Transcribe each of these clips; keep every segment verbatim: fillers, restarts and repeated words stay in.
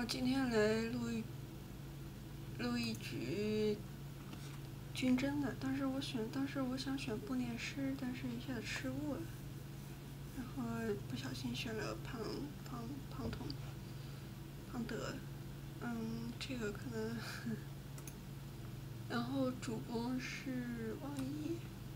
我今天来录一录一局军侦的，当时我选，当时我想选不念诗，但是一下子失误了，然后不小心选了庞庞庞统庞德，嗯，这个可能，然后主攻是王一。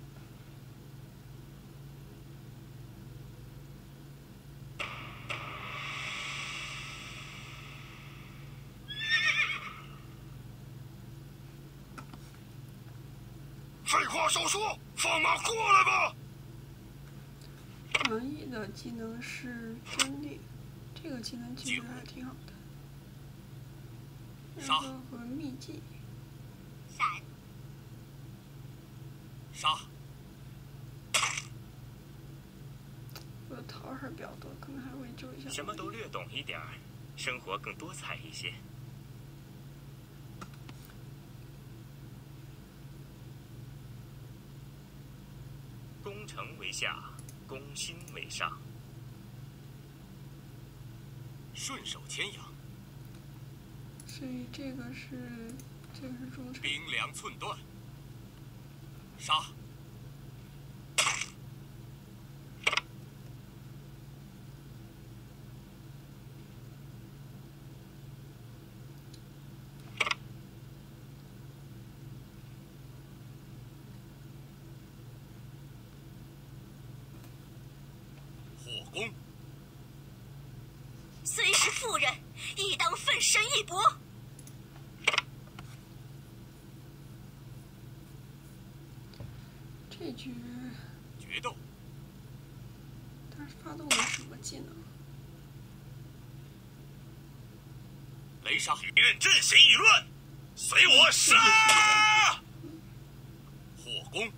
废话少说，放马过来吧！ 王毅的技能是真力，这个技能其实还挺好的。然后和秘技。 闪。 杀。 我的桃还比较多，可能还会救一下。 什么都略懂一点儿，生活更多彩一些。攻城为下，攻心为上。 顺手牵羊。 所以这个是这个是中城。 兵粮寸断。杀。火攻。 虽是妇人，亦当奋身一搏。 这局决斗。 他发动了什么技能？ 雷杀！敌人阵型已乱，随我杀！火攻。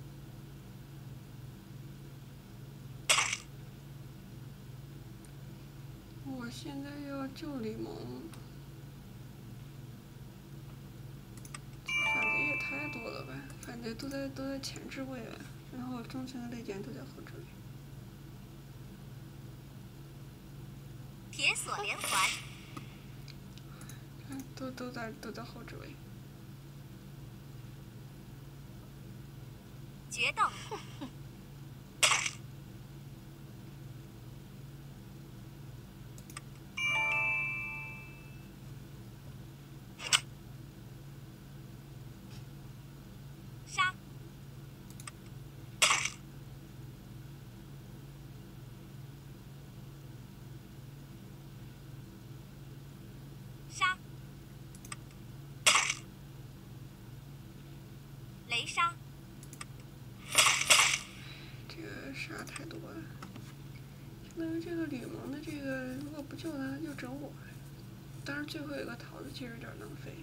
我现在要救李萌，反贼也太多了吧？反贼都在都在前置位了，然后中层的内奸都在后置位。 铁索连环。 看，都都在都在后置位。 决斗。杀。杀。雷杀。 这个杀太多了，相当于这个吕蒙的这个，如果不救他，他就整我。当然最后一个桃子其实有点浪费。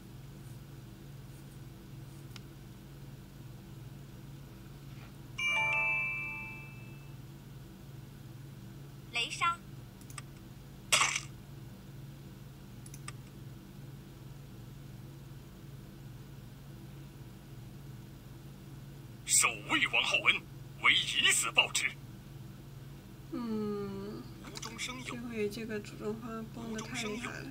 雷杀。 守魏王后恩，唯以死报之。 嗯， 无中生有。 这回这个主动方崩的太厉害了。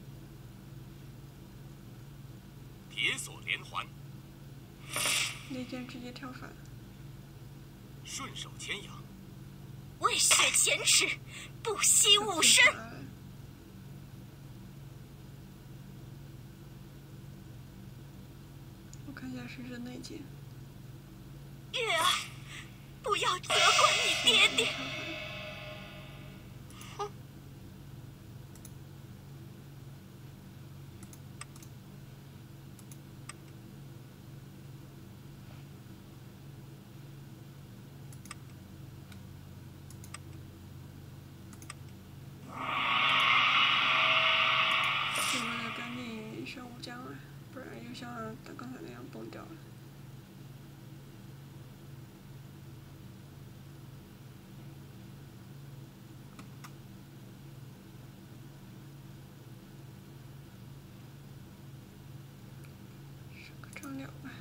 铁索连环。 内奸直接跳反。 顺手牵羊。 为血前耻，不惜吾身。 我看一下谁是内奸。 月儿，不要责怪你爹爹。 这我得赶紧上武将啊，不然又像他刚才那样崩掉了。上个张辽吧。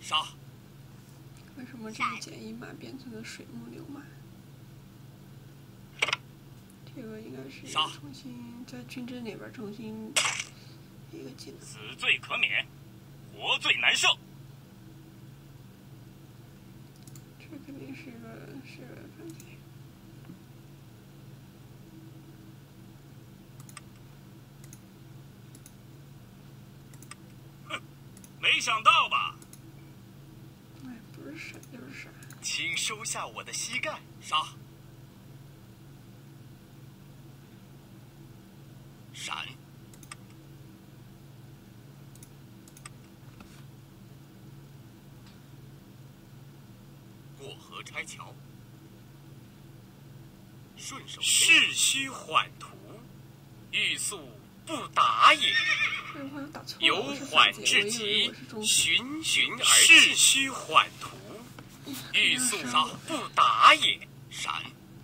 杀！ 为什么这个简易马变成了水木流马？这个应该是杀重新在军阵里边重新一个技能。 死罪可免，活罪难赦。 这肯定是个是个反贼。 没想到吧？ 哎，不是闪就是闪。 请收下我的膝盖。 杀！闪！过河拆桥，顺手世虚缓图，欲速不达也。 这个好像打错了， 由我是缓反贼，我至急以为我是，中循循而世虚缓图，欲速不达也。 闪！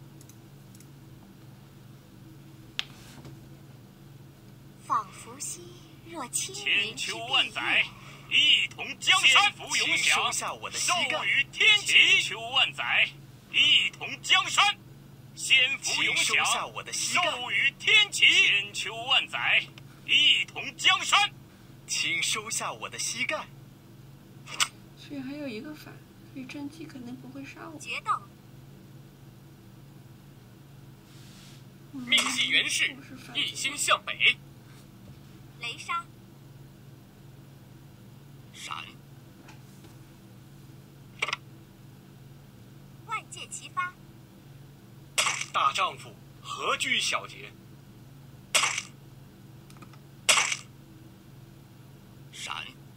仿佛兮若轻云千秋之蔽万载月， 一统江山。福永请收享， 下我的膝授盖。 予天齐。千秋万载，一统江山。先福永请收下享， 我的膝盖。 授予天齐。千秋万载，一统江山。 请收下我的膝盖。 所以还有一个反，所以甄姬肯定不会杀我。 决斗， 嗯命系元氏我是反一贼心向北。 雷杀， 闪！ 万箭齐发， 大丈夫何惧小节？ 闪！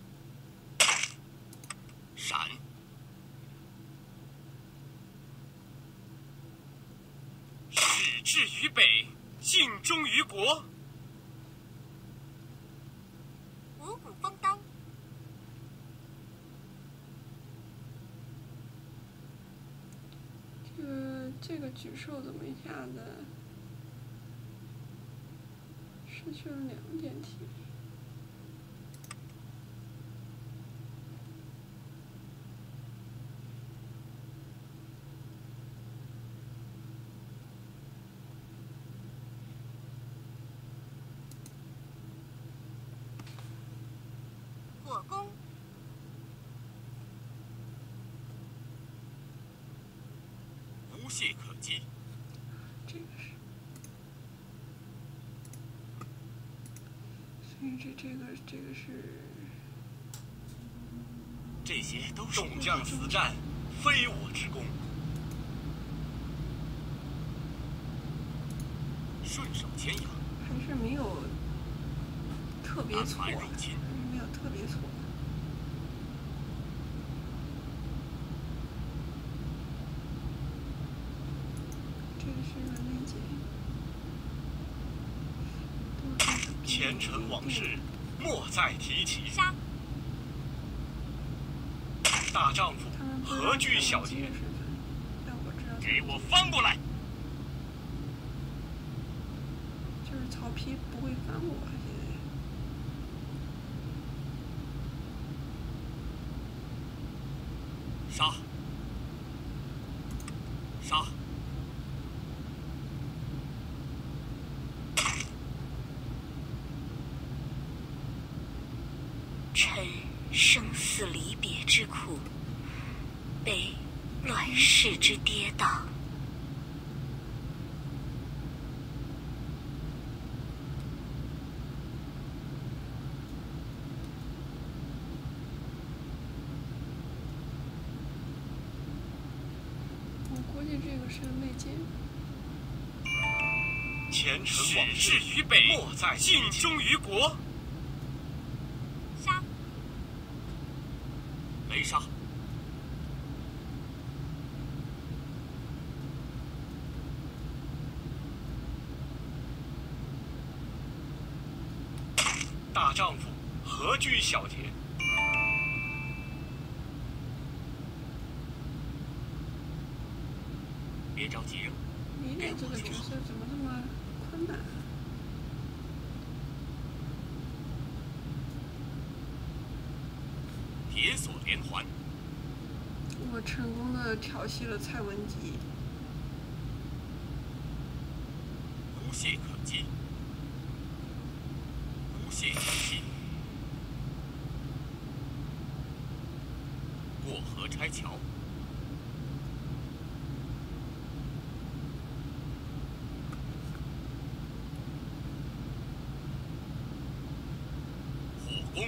闪！ 矢志于北，尽忠于国。 五谷丰登， 这个这个举兽怎么一下子失去了两点体力？ 火攻， 无懈可击。 这个是，所以这这个这个是这些都是众将死战，非我之功。 顺手牵羊， 还是没有特别安错，还排入侵。 是没有特别错。这个是个内奸。 前尘往事，莫再提起。 杀， 大丈夫他们不知道何惧小节他们身？份，但我知道他们给我翻过来！ 就是曹丕不会反我现在。 杀！杀！ 臣生死离别之苦，悲乱世之跌宕。 我估计这个是内奸。 前尘往事于北，莫再尽忠于国。 杀， 雷杀！ 大丈夫何惧小节？ 别着急， 李典这个角色怎么这么困难啊？ 提铁索连环。 我成功的调戏了蔡文姬。 无懈可击，无懈可击。过河拆桥。火攻。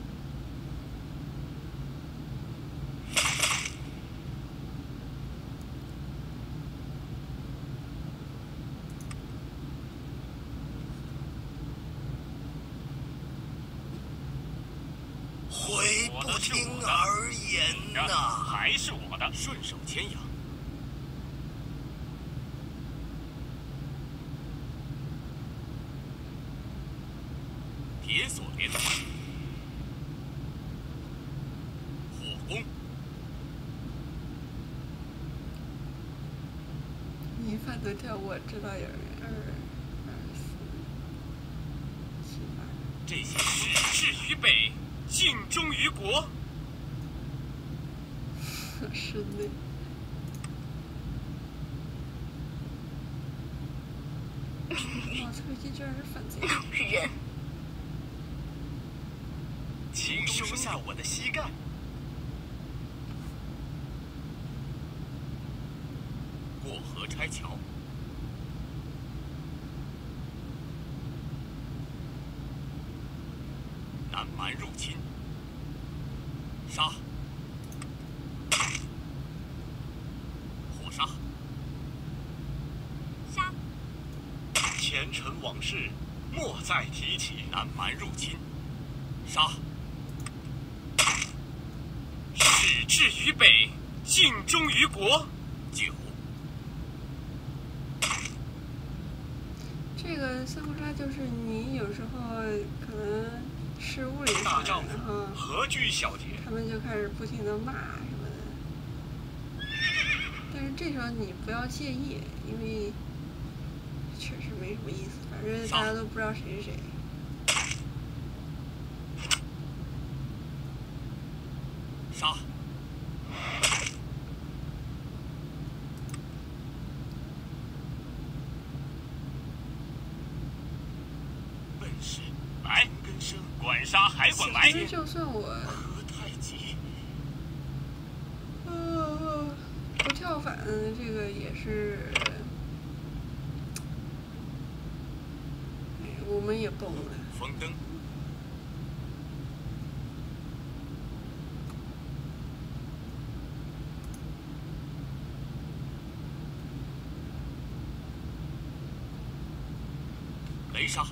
回不听而言呐、啊， 还是我的， 顺手牵羊。铁索连环。火攻。 民法得条我知道有人二二四七八。 这些矢志于北，尽忠于国。 是的。哇，蔡文姬居然是反贼！ 人。 请收下我的膝盖。 过河拆桥。南蛮入侵。杀。火杀。 杀。 前尘往事，莫再提起。 南蛮入侵。杀。 矢志于北，尽忠于国。 九。 这个三国杀就是你有时候可能失误了一下，然后何居小姐， 他们就开始不停的骂什么的。但是这时候你不要介意，因为确实没什么意思，反正大家都不知道谁是谁。 杀。本事来根生， 管杀还管埋。 其实就算我何太急， 呃不跳反，这个也是，哎，我们也崩了。 风灯。雷杀。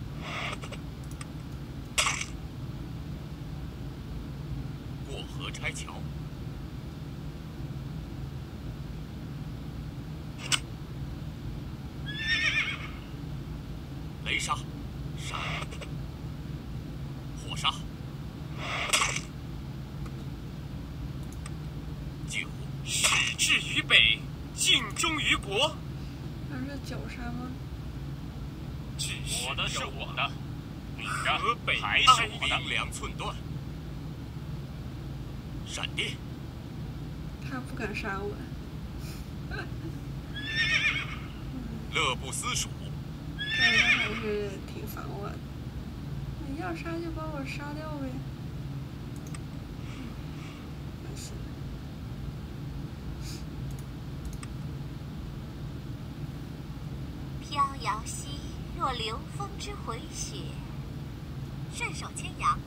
过河拆桥。雷杀。杀。火杀。九。 矢志于北，尽忠于国。 那是九杀吗？ 我的是我的，你的河北还是我的。 兵粮寸断。闪电。 他不敢杀我。 乐不思蜀。 但是他还是挺烦我的。你要杀就把我杀掉呗。烦死了。 飘摇兮若流风之回雪，顺手牵羊。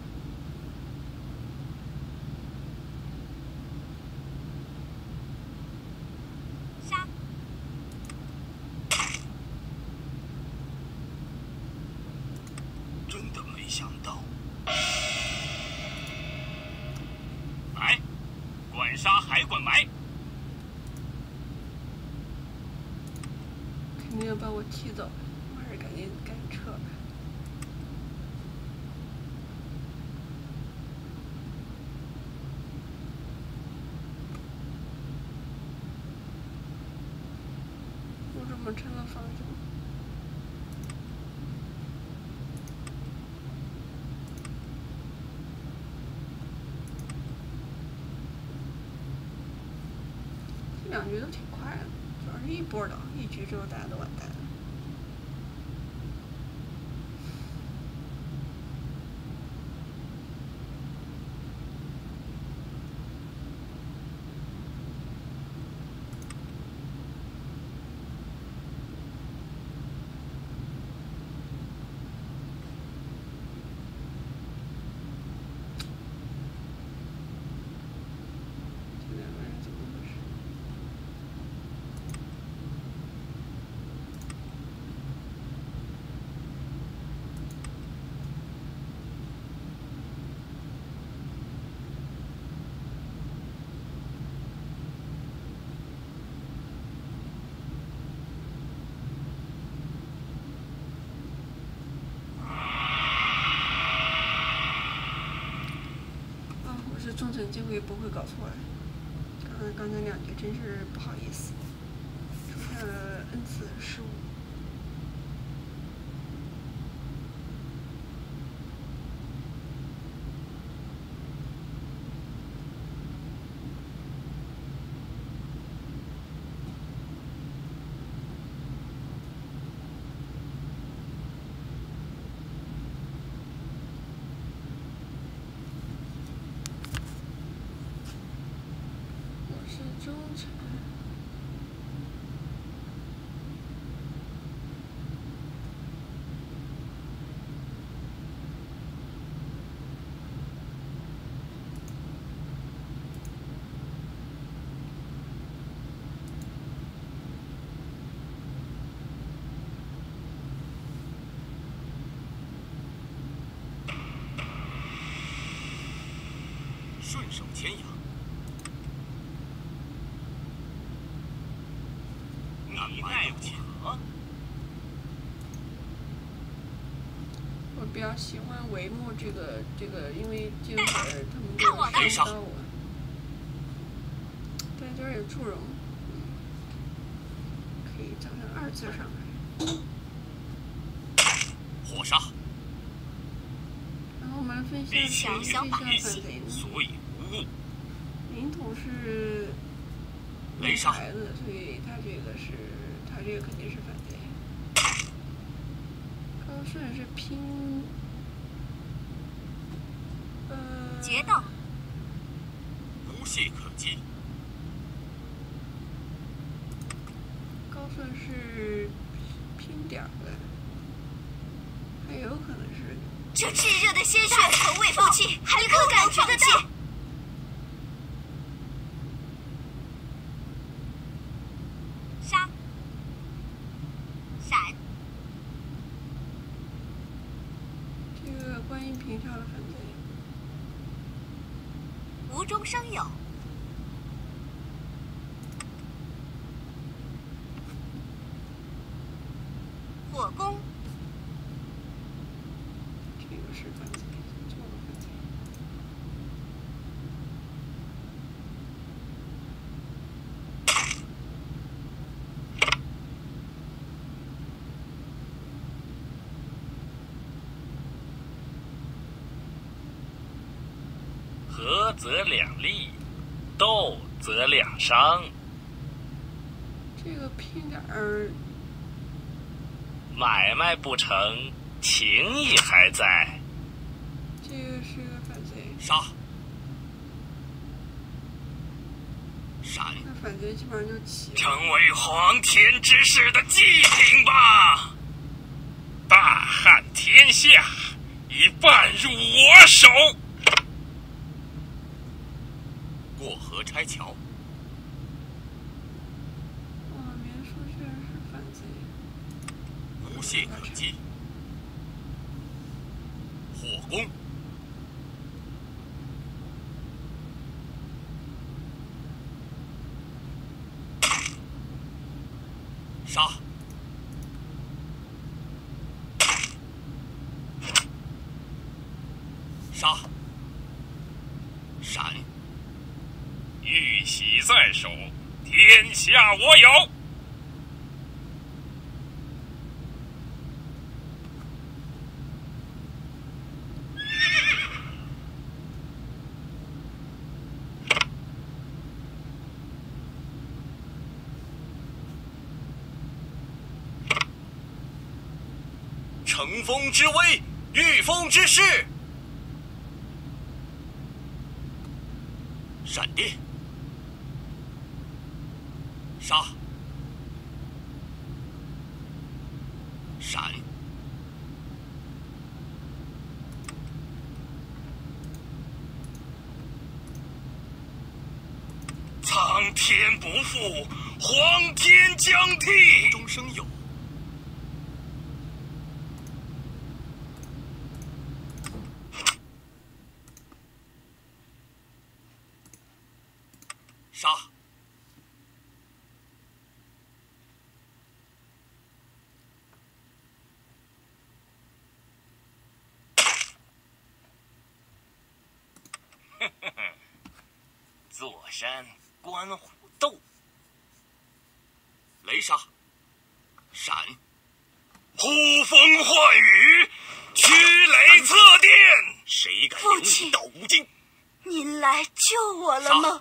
杀。 真的没想到。 来，管杀还管埋。 肯定要把我踢走，我还是赶紧赶紧撤吧。我怎么成了方舟？ 两局都挺快的，主要是一波倒，一局之后大家都完蛋了。忠诚机会不会搞错了。刚才刚才两局真是不好意思，出现了 N 次失误。忠诚。 顺手牵羊。 你奈我何？ 我比较喜欢帷幕这个这个，因为这会儿他们就看不到我。对，就是有祝融，可以找成二字上来。 火杀。 然后我们分析一下分析一下反贼呢。 所以无误。 领土是没牌子，所以他这个是他这个肯定是反贼。高顺是拼，呃， 决斗， 无懈可击。 高顺是拼点儿的，还有可能是。 这炙热的鲜血从未放弃，还不敢觉得到。杀，闪。 这个观音平跳的反贼。 无中生有。火攻。 这个是反贼，做了反贼。 和则两利，斗则两伤。 这个拼点儿。 买卖不成，情谊还在。 这个是个反贼。 杀。闪。 那反贼基本上就齐了。 成为皇天之士的祭品吧！大汉天下已半入我手。 过河拆桥。 哇，连书居然是反贼。 无懈可击。火攻。杀。杀。闪。 玉玺在手，天下我有。 乘风之威，御风之势。闪电，杀，闪， 苍天不负，黄天将替。 无中生有。杀！ 坐山观虎斗， 雷杀！闪！ 呼风唤雨，驱雷测电。 谁敢领父亲你到无尽？ 您来救我了吗？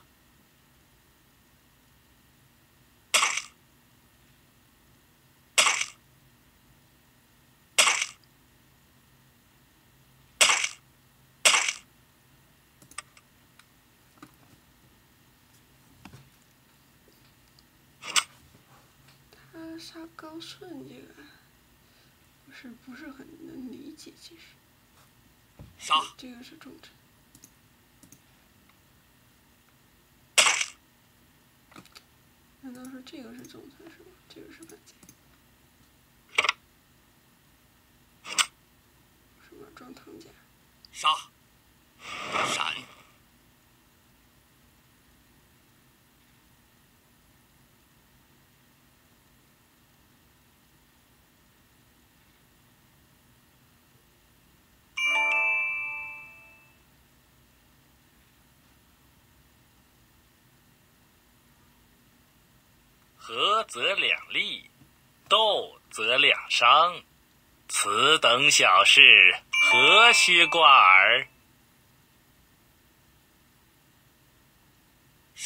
他杀高顺这个，我是不是很能理解？其实， 杀！ 这个是重臣。难道说这个是重臣是吗？这个是反贼？什么装唐家？ 杀！闪！ 合则两利，斗则两伤。此等小事，何须挂耳？ 杀！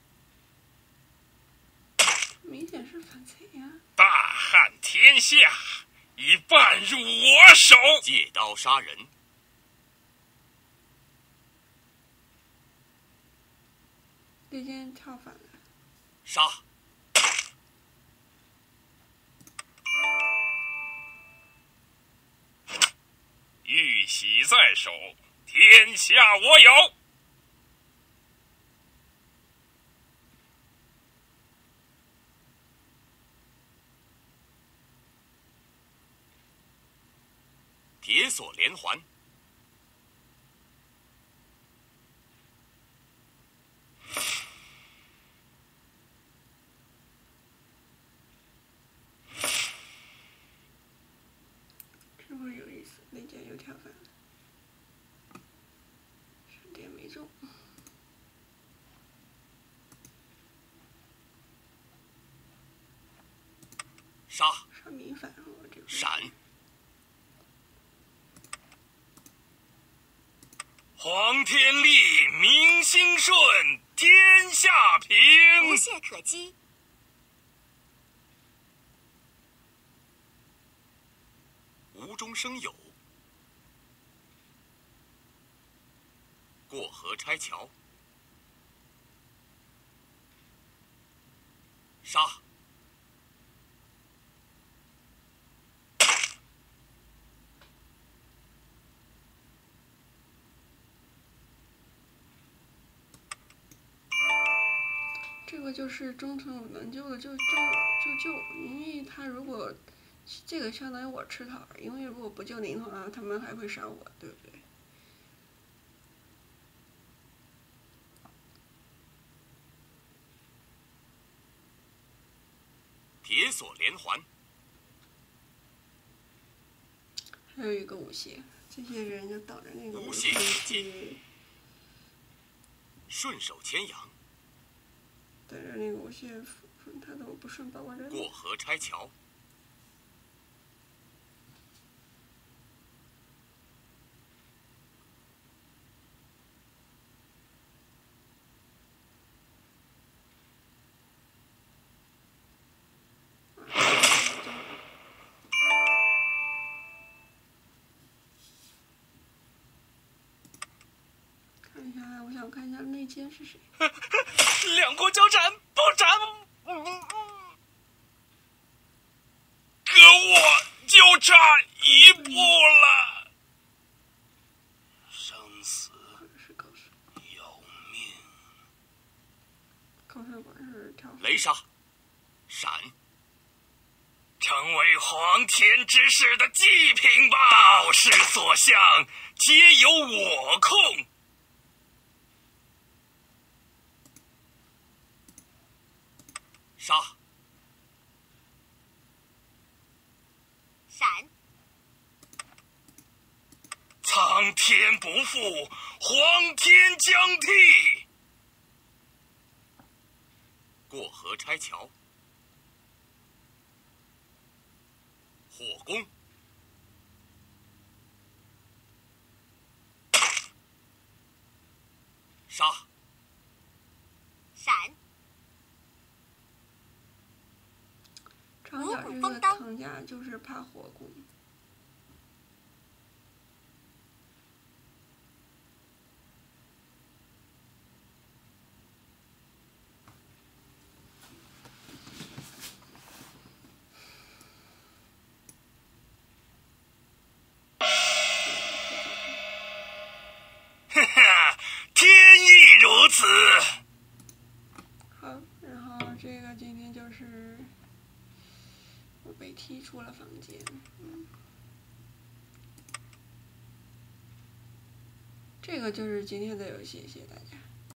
明显是反贼呀！ 大汉天下，已半入我手。 借刀杀人！ 猎剑跳反了。 杀！ 玉玺在手，天下我有。 铁锁连环！ 这会有意思，猎剑又跳反了，闪电没中。 杀！ 杀民反，我这个闪！ 皇天立，民心顺，天下平。 无懈可击。 无中生有。过河拆桥！杀！ 这个就是忠诚有能救的就救就救，因为他如果这个相当于我吃桃儿，因为如果不救您的话，他们还会杀我，对不对？ 铁锁连环！ 还有一个舞鞋，这些人就等着那个舞无懈鞋可击去， 顺手牵羊！ 等着那个舞鞋，他怎么不顺把我扔了？ 过河拆桥！ 下，我想看一下内奸是谁。 两国交战，不斩！可我就差一步了。 生死是高手， 要命！ 高手果然是跳。 雷杀，闪！ 成为皇天之士的祭品吧！道士所向，皆由我控。 杀！ 闪！ 苍天不负，皇天将替。 过河拆桥。火攻。杀！ 闪！ 长角这个唐家就是怕火攻。 哈哈，天意如此。 好，然后这个今天就是我被踢出了房间。嗯，这个就是今天的游戏，谢谢大家。